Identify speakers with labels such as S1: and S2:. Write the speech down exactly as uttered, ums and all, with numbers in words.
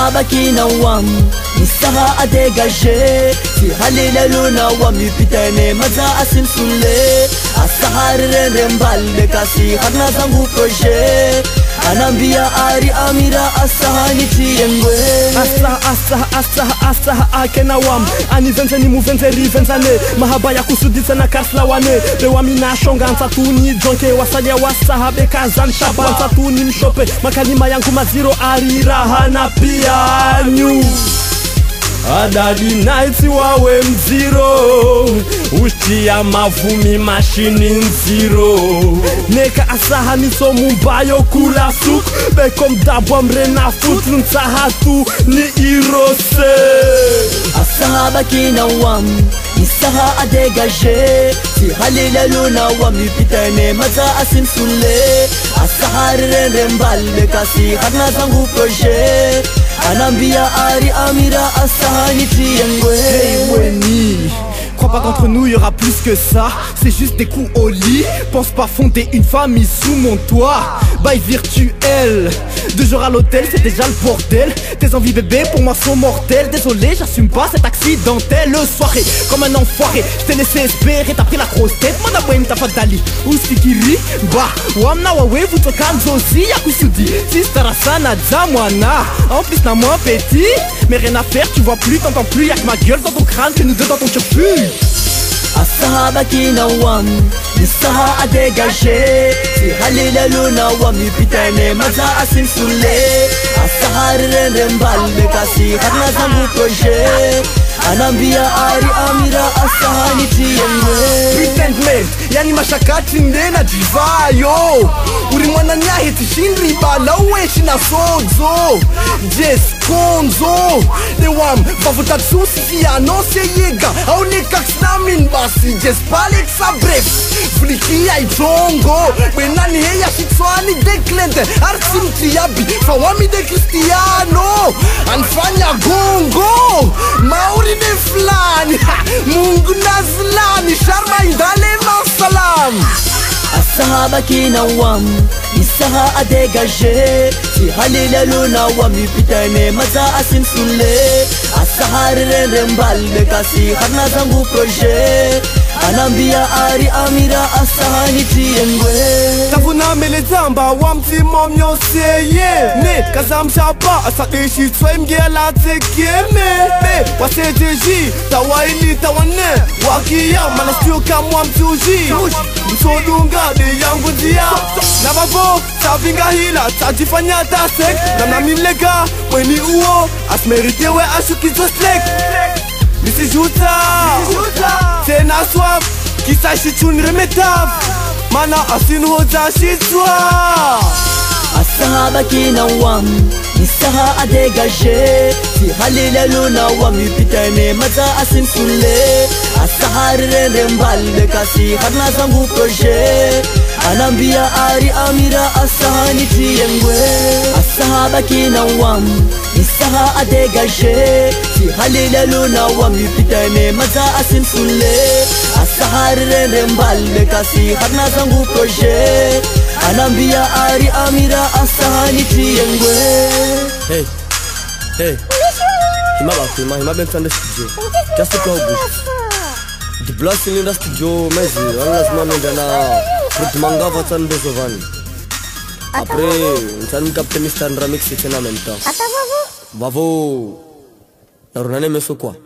S1: Asahaba kina wam Nisaha adegaje Si halila luna wami pitane maza asin sulle Asahari rende mbalde kasi harna zangu proje Anambia ari amira asahani tiyengwe
S2: Asaha asaha asaha asaha akena wam Ani venze ni mu venze ri venzane Mahaba ya kusuditse na karsla wane Be wami na shonga nsatuni jonke Wasalia wasaha beka zan shaba Nsatuni mshope makalima yangu maziro ari raha na pia nyu Adadi naiti wawe mziro Ushtia mavumi mashini nziro Neka asaha niso mumbayo kula suk Bekom dabwa mrena futlu nsahatu ni irose
S1: Asahaba kina wam Nisaha adegaje Si halila luna wami pitane maza asin sulle Asahari rende mbalde kasi harna zangu proje Anambia ari amira asahani tiyengwe
S2: Hey Weni, crois pas qu'entre nous y aura plus que ça. C'est juste des coups au lit. Pense pas fonder une famille sous mon toit. Bail virtuel, deux jours à l'hôtel c'est déjà le bordel. Tes envies bébé pour moi sont mortelles. Désolé j'assume pas cette accidentelle soirée. Comme un enfoiré, je t'ai laissé espérer. T'as pris la grosse tête, mon abouem t'as pas d'ali. Ou stikiri, bah Wamna wawe vous te calmes aussi. Yakusudi, sistara sana zamwana. En plus n'a moins petit. Mais rien à faire, tu vois plus, t'entends plus. Y'a que ma gueule dans ton crâne, que nous deux dans ton turfu.
S1: Asahaba kina wam Nisaha adegaje Si halila luna wami pitane maza asin sulle Asahari rende mbalde kasi harna zangu proje Anambia ari amira asahani tiyengwe
S2: Pretend man, yani mashakati ndena jivayo Uri mwana nyahe tishindri bala uweshi na sozo Jes konzo De wam, vavutatsu sisi ya no se yega Au ne kaksnamin basi Jes palek sa bref Fliki ya itongo Wenani heya shitswani deklente Arsim tiyabi, fawami de Cristiano Anfanya gongo Mauri ne flani Mungu nazlani Sharma indale masalam
S1: Asahaba kina wam Nisaha adegaje Si halila luna wami pitane maza asin sulle Asahari rende mbalde kasi harna zangu proje Anambia ari amira asahani tiyengwe
S2: Tavuna mele zamba wamti mom yoseye Ne kazam shaba asakishi tswe mgela tekeme Me wasejeji tawaili tawane Wakia manastio kama mtuji Msolunga de yangu njia Nabavo tavinga hila tajifanya tasek Namna milega weni uo Asmeritewe ashukizo slek Misi juta Tena swap Kisa shichun remetav Mana asin hoja shitwa
S1: Asahaba kina wam Nisaha adegaje Si halila luna wami pitane maza asin sulle Asahari rende mbalde kasi harna zangu proje Anambia ari amira asahani tiyengwe Asahaba kina wam Nisaha adegaje Si halila luna wami pitane maza asin sulle Asahari rende mbalde kasi harna zangu proje Anambia ari amira asahani tiyengwe
S2: Hey, hey Hima ba hima, hima ben tande studio Kasi kwa ubush Di blast in the studio mezi Wala lazima nenda na Fruitmanga vatan beso vani Apre, nsan kaptenista nramix itena menta
S3: Ata vavo?
S2: Vavo Narunane meso kwa